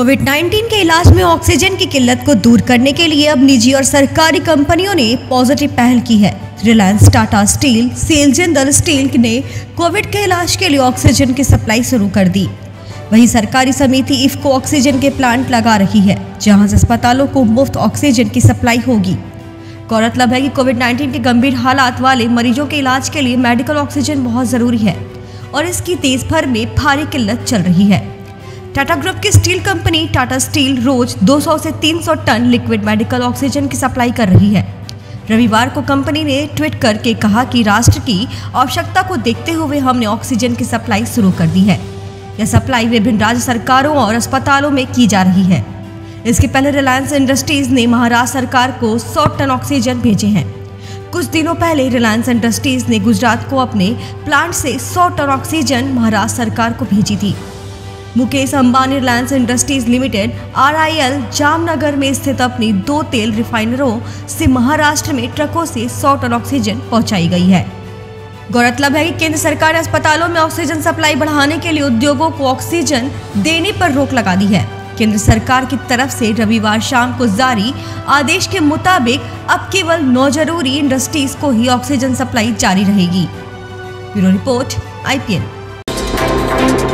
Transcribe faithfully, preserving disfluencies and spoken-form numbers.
Covid nineteen के इलाज में ऑक्सीजन की किल्लत को दूर करने के लिए अब निजी और सरकारी कंपनियों ने पॉजिटिव पहल की है। रिलायंस, टाटा स्टील, सेल जिंदल स्टील ने कोविड के इलाज के लिए ऑक्सीजन की सप्लाई शुरू कर दी। वहीं सरकारी समिति इफ्को ऑक्सीजन के प्लांट लगा रही है, जहां से अस्पतालों को मुफ्त ऑक्सीजन की सप्लाई होगी। गौरतलब है कि कोविड नाइन्टीन के गंभीर हालात वाले मरीजों के इलाज के लिए मेडिकल ऑक्सीजन बहुत जरूरी है और इसकी देश भर में भारी किल्लत चल रही है। टाटा ग्रुप की स्टील कंपनी टाटा स्टील रोज दो सौ से तीन सौ टन लिक्विड मेडिकल ऑक्सीजन की सप्लाई कर रही है। रविवार को कंपनी ने ट्वीट करके कहा कि राष्ट्र की आवश्यकता को देखते हुए हमने ऑक्सीजन की सप्लाई शुरू कर दी है। यह सप्लाई विभिन्न राज्य सरकारों और अस्पतालों में की जा रही है। इसके पहले रिलायंस इंडस्ट्रीज ने महाराष्ट्र सरकार को सौ टन ऑक्सीजन भेजे हैं। कुछ दिनों पहले रिलायंस इंडस्ट्रीज ने गुजरात को अपने प्लांट से सौ टन ऑक्सीजन महाराष्ट्र सरकार को भेजी थी। Mukesh Ambani Reliance industries limited R I L Jamnagar में स्थित अपनी दो तेल रिफाइनरों से महाराष्ट्र में ट्रकों से सौ टन ऑक्सीजन पहुंचाई गई है। गौरतलब है कि केंद्र सरकार ने अस्पतालों में ऑक्सीजन सप्लाई बढ़ाने के लिए उद्योगों को ऑक्सीजन देने पर रोक लगा दी है। केंद्र सरकार की तरफ से रविवार शाम को जारी आदेश के मुताबिक अब केवल नौ जरूरी इंडस्ट्रीज को ही ऑक्सीजन सप्लाई जारी रहेगी। Bureau report, I P N.